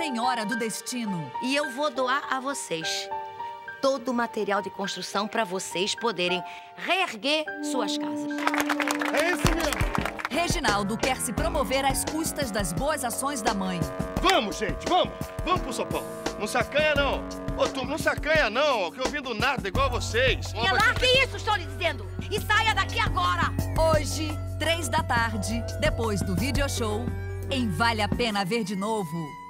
senhora do destino. E eu vou doar a vocês todo o material de construção para vocês poderem reerguer suas casas. É isso mesmo. Reginaldo quer se promover às custas das boas ações da mãe. Vamos, gente, vamos. Vamos pro sopão. Não sacanha, não. Ô, tu não sacanha, não, que eu vim do nada igual vocês. E largue isso, estou lhe dizendo. E saia daqui agora. Hoje, 3 da tarde, depois do video show, em Vale a Pena Ver de Novo.